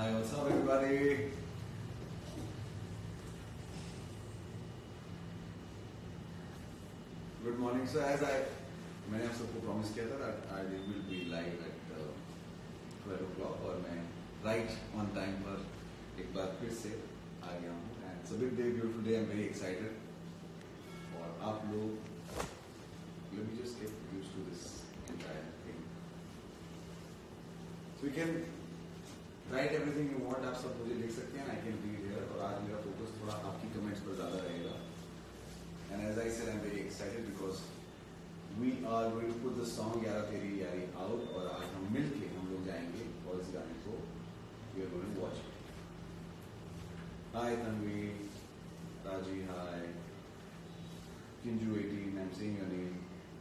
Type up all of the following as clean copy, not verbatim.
Hi, what's up everybody? Good morning. So as मैंने आप सबको प्रॉमिस किया था that I will be live at 12 o'clock और मैं right on time पर एक बार फिर से आ गया हूँ. And it's a big day, beautiful day. I'm very excited. और आप लोग, let me just get used to this entire thing. So we can write everything you want. आप सब मुझे लिख सकते हैं. I can read here. और आज मेरा focus थोड़ा आपकी comments पर ज़्यादा रहेगा. And as I said, I'm very excited because we are going to put the song यारा तेरी यारी out और आज हम मिलके हम लोग जाएंगे और इस गाने को we are going to watch it. Hi Tanvi, Raji, hi. Kinju 18, I'm saying your name.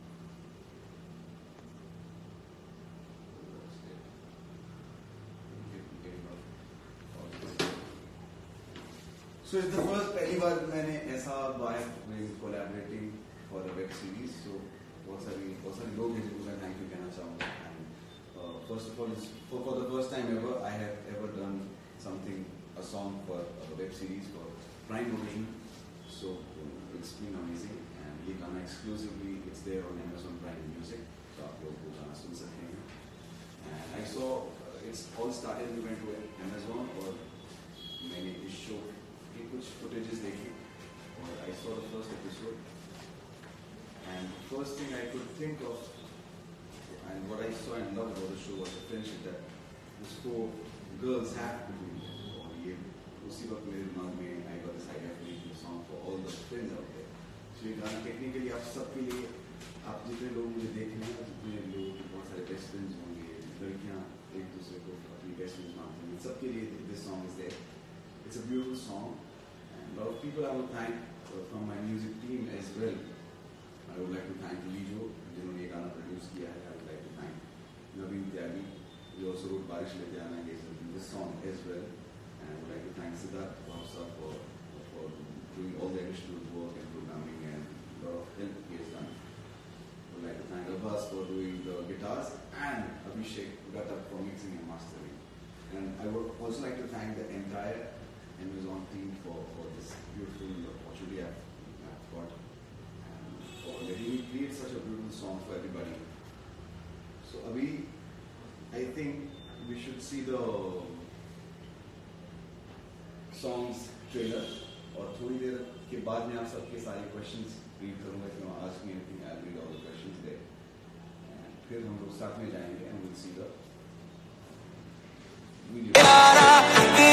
So it's the first पहली बार मैंने ऐसा by collaborating for a web series. So बहुत सारे लोग हैं जिनको मैं thank you कहना चाहूँगा. And first of all, for the first time ever, I have ever done a song for a web series for Prime Movie. So it's been amazing. And ये गाना exclusively it's there on Amazon Prime Music. So आप लोग वो गाना सुन सकते हैं. And I saw it's all started. We went to Amazon और मैंने इस show के कुछ footages देखे और I saw the first episode. And the first thing I could think of, and what I saw and loved about the show was the friendship that these four girls have between them. और ये उसी वक्त मेरे दिमाग में I got this idea of making a song for all the friends out there. So ये गाना technically आप सबके लिए, आप जितने लोग मुझे देख रहे हैं, जितने लोग बहुत सारे best friends होंगे, लड़कियाँ एक दूसरे को अपनी best friends मानते हैं, सबके लिए this song is there. It's a beautiful song, and a lot of people I will thank from my music team as well. I would like to thank Lijo, जिन्होंने ये गाना produce किया है. I would like to thank Naveen Tyagi, who also wrote बारिश लेते आना this song as well. And I would like to thank Siddharth Bhavsa for doing all the additional work and programming and a lot of help he has done. I would like to thank Abbas for doing the guitars and Abhishek Gata for mixing and mastering. And I would also like to thank the entire Amazon team for this beautiful opportunity I've got. For letting me create such a beautiful song for everybody. So Abhi, I think we should see the song's trailer और थोड़ी देर के बाद मैं आप सबके सारे questions read करूँगा. If you want to ask me anything, I'll read all the questions there. And फिर हम लोग साथ में जाएंगे and we'll see the video.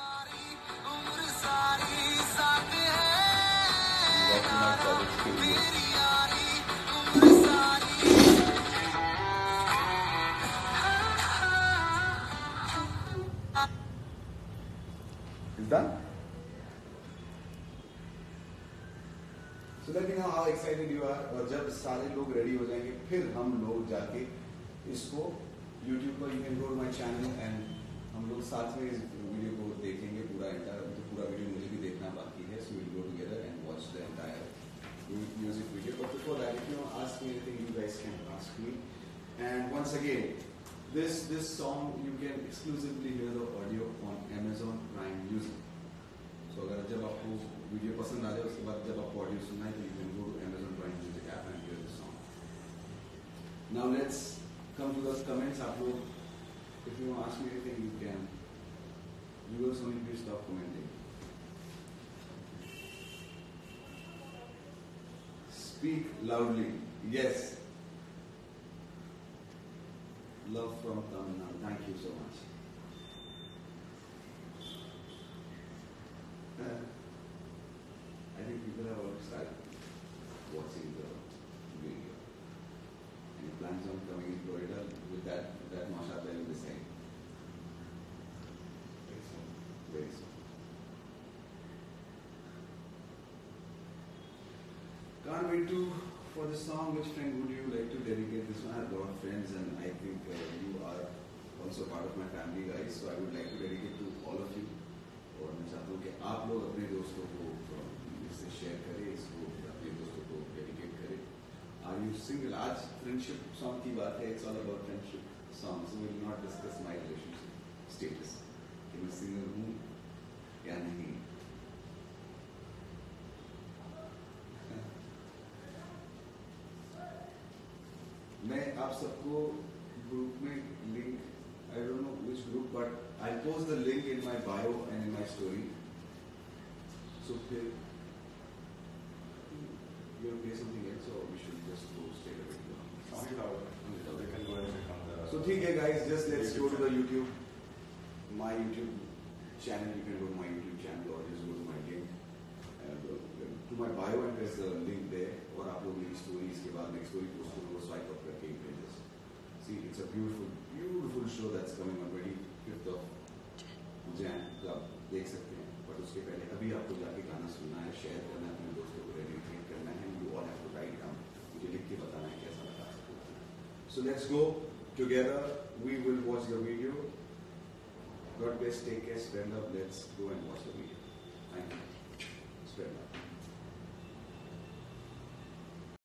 It's done? So let me know how excited you are. और जब सारे लोग ready हो जाएंगे फिर हम लोग जाके इसको YouTube पर you can go to my channel and हम लोग साथ में इस वीडियो को देखेंगे पूरा entire. तो पूरा वीडियो मुझे भी देखना बाकी है. So we'll go together and watch the entire music video. But before that, if you want to ask me anything, you guys can ask me. And once again, this song you can exclusively hear the audio on Amazon Prime Music. So अगर जब आपको video पसंद आ जाए उसके बाद जब आपको audio सुनना है तो you can go to Amazon Prime Music app and hear the song. Now let's come to the comments. आप लोग, if you want to ask me anything, you can. You will only please stop commenting. Speak loudly. Yes. Love from Tamil Nadu. Thank you so much. I think people have already started watching the video. Any plans on coming in Florida with that Mashallah will be the same? Very soon. Very soon. Can't wait for this song. Which friend would you like to dedicate this one? I have a lot of friends and I think you are also part of my family, guys. So I would like to dedicate to all of you. और मैं चाहता हूँ कि आप लोग अपने दोस्तों को इससे शेयर करें, इसको अपने दोस्तों को डेडिकेट करें. Are you single? आज फ्रेंडशिप सॉन्ग की बात है. It's all about friendship songs. We will not discuss my relationship status. कि आप सबको ग्रुप में link, I don't know which group, but I'll post the link in my bio and in my story. So फिर you want to play something else or we should just go straight away? Sound it out. They can go and check on the. So ठीक है guys, just let's go to the YouTube, my YouTube channel. You can go to my YouTube channel or just go to my link, to my bio and there's the link there. और आप लोग मेरी stories के बाद next story post करो, swipe up करके pages. See, it's a beautiful show that's coming on 25th of Jan. तो आप देख सकते हैं. But उसके पहले अभी आपको जाके गाना सुनना है, शेयर करना है अपने दोस्तों को, रेडिएट करना है. You all have to write down. मुझे लिख के बताना है कैसा लगा आपको. So let's go together. We will watch the video. God bless. Take care. Spread love. Let's go and watch the video. Thank you. Spread love.